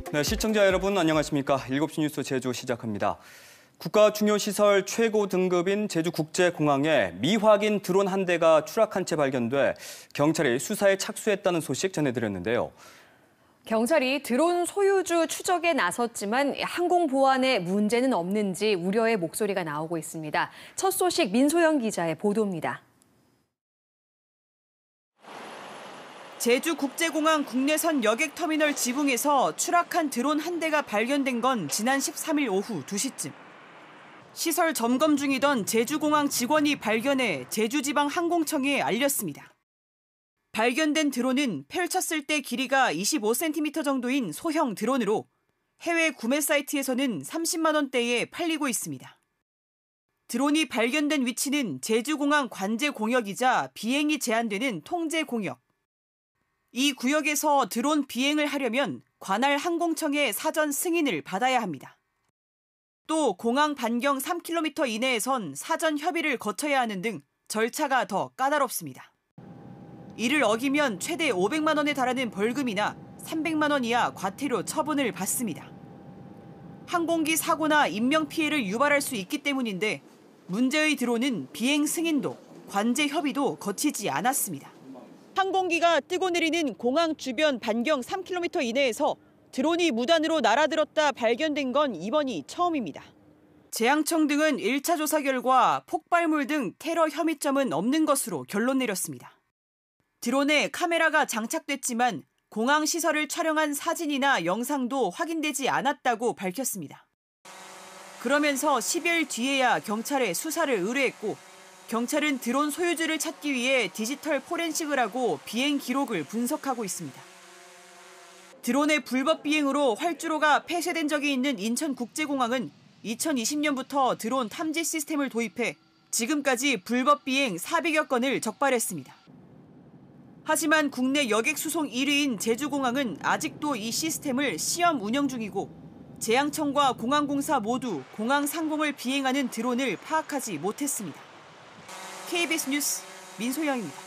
네, 시청자 여러분 안녕하십니까? 7시 뉴스 제주 시작합니다. 국가 중요시설 최고 등급인 제주국제공항에 미확인 드론 한 대가 추락한 채 발견돼 경찰이 수사에 착수했다는 소식 전해드렸는데요. 경찰이 드론 소유주 추적에 나섰지만 항공 보안에 문제는 없는지 우려의 목소리가 나오고 있습니다. 첫 소식 민소영 기자의 보도입니다. 제주국제공항 국내선 여객터미널 지붕에서 추락한 드론 한 대가 발견된 건 지난 13일 오후 2시쯤. 시설 점검 중이던 제주공항 직원이 발견해 제주지방항공청에 알렸습니다. 발견된 드론은 펼쳤을 때 길이가 25cm 정도인 소형 드론으로 해외 구매 사이트에서는 30만 원대에 팔리고 있습니다. 드론이 발견된 위치는 제주공항 관제 공역이자 비행이 제한되는 통제 공역. 이 구역에서 드론 비행을 하려면 관할 항공청의 사전 승인을 받아야 합니다. 또 공항 반경 3km 이내에선 사전 협의를 거쳐야 하는 등 절차가 더 까다롭습니다. 이를 어기면 최대 500만 원에 달하는 벌금이나 300만 원 이하 과태료 처분을 받습니다. 항공기 사고나 인명피해를 유발할 수 있기 때문인데 문제의 드론은 비행 승인도, 관제 협의도 거치지 않았습니다. 항공기가 뜨고 내리는 공항 주변 반경 3km 이내에서 드론이 무단으로 날아들었다 발견된 건 이번이 처음입니다. 재앙청 등은 1차 조사 결과 폭발물 등 테러 혐의점은 없는 것으로 결론 내렸습니다. 드론에 카메라가 장착됐지만 공항 시설을 촬영한 사진이나 영상도 확인되지 않았다고 밝혔습니다. 그러면서 10여일 뒤에야 경찰에 수사를 의뢰했고 경찰은 드론 소유주를 찾기 위해 디지털 포렌식을 하고 비행 기록을 분석하고 있습니다. 드론의 불법 비행으로 활주로가 폐쇄된 적이 있는 인천국제공항은 2020년부터 드론 탐지 시스템을 도입해 지금까지 불법 비행 400여 건을 적발했습니다. 하지만 국내 여객 수송 1위인 제주공항은 아직도 이 시스템을 시험 운영 중이고 재앙청과 공항공사 모두 공항 상공을 비행하는 드론을 파악하지 못했습니다. KBS 뉴스 민소영입니다.